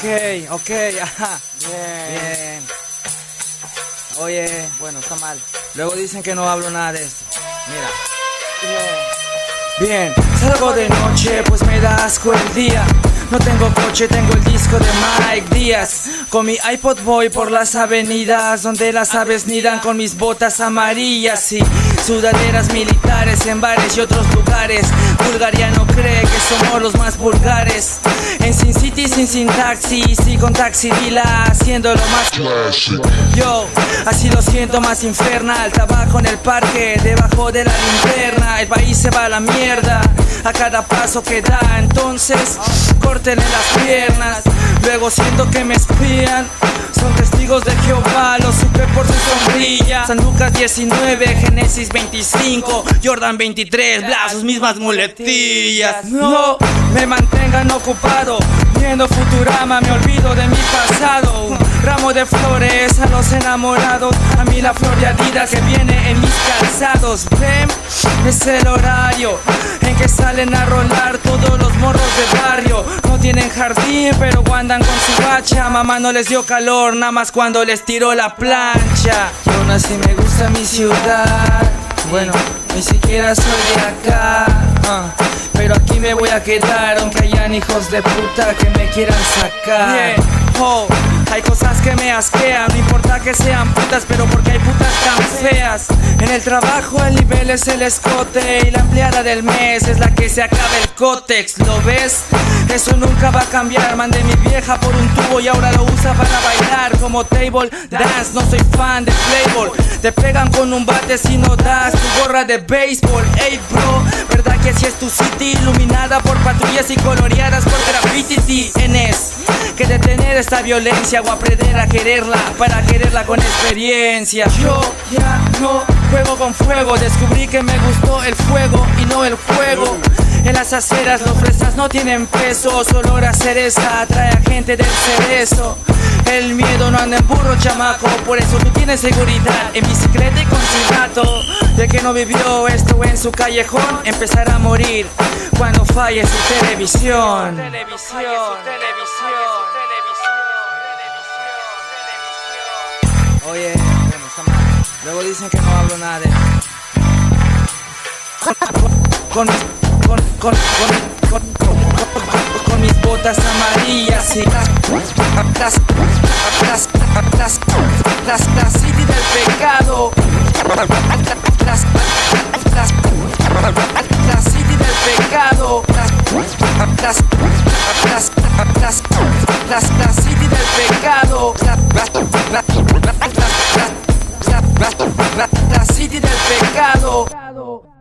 ok, ajá. Bien. Oye, bueno, está mal. Luego dicen que no hablo nada de esto. Mira. Bien, salgo de noche, pues me da asco el día. No tengo coche, tengo el disco de Mike Díaz. Con mi iPod voy por las avenidas donde las aves nidan, con mis botas amarillas y sudaderas militares en bares y otros lugares. Bulgariano cree que somos los más vulgares. En Sin City sin taxis y con Taxi Vila haciendo lo más classic. Yo, así lo siento más infernal. Tabaco en el parque, debajo de la linterna. El país se va a la mierda a cada paso que da. Entonces, córtenle las piernas. Luego siento que me espían. Son testigos de Jehová, lo supe por su sombrilla. San Lucas 19, Génesis 25, Jordan 23, bla, sus mismas muletillas. No me mantengan ocupado viendo Futurama, me olvido de mi pasado. Un ramo de flores a los enamorados, a mí la flor de Adidas que viene en mis calzados. Ven, es el horario en que salen a rolar todos los morros de barrio. No tienen jardín pero andan con su bacha. Mamá no les dio calor, nada más cuando les tiró la plancha. Yo nací, me gusta mi ciudad. Bueno, ni siquiera soy de acá, pero aquí me voy a quedar, aunque hayan hijos de puta que me quieran sacar. Hay cosas que me asquean, no importa que sean putas, pero porque hay putas tan feas. En el trabajo el nivel es el escote y la empleada del mes es la que se acaba el cótex. ¿Lo ves? Eso nunca va a cambiar. Mandé mi vieja por un tubo y ahora lo usa para bailar como table dance. No soy fan de Playboy. Te pegan con un bate si no das tu gorra de béisbol. Ey bro, ¿verdad que así es tu city? Iluminada por patrullas y coloreadas por graffiti. Tienes que detener esta violencia o aprender a quererla para quererla con experiencia. Yo ya no juego con fuego, descubrí que me gustó el fuego y no el juego. En las aceras los fresas no tienen peso, solo olor a cereza atrae a gente del cerezo. El miedo no anda en burro, chamaco, por eso tú tienes seguridad en bicicleta y con silbato. De que no vivió esto en su callejón, empezará a morir cuando falle su televisión. Oye, bueno, está mal. Luego dicen que no hablo nada de con mis botas amarillas y la city del pecado. La city del pecado. La city del pecado. La city del pecado.